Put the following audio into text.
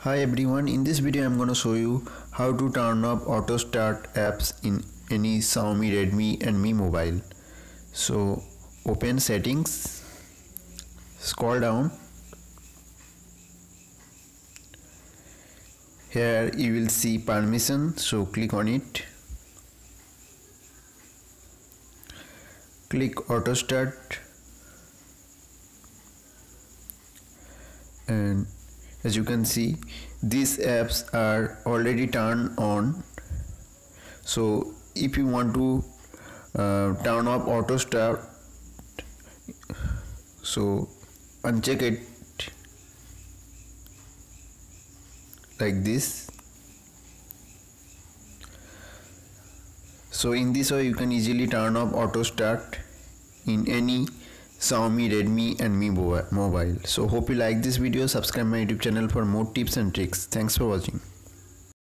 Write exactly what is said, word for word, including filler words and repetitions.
Hi everyone, in this video I'm going to show you how to turn off Autostart apps in any Xiaomi, Redmi and Mi mobile. So open settings, scroll down. Here you will see permission, so click on it. Click Autostart and as you can see, these apps are already turned on. So if you want to uh, turn off Autostart, so uncheck it like this. So in this way you can easily turn off Autostart in any Xiaomi, Redmi and Mi mobile. So hope you like this video. Subscribe my YouTube channel for more tips and tricks. Thanks for watching.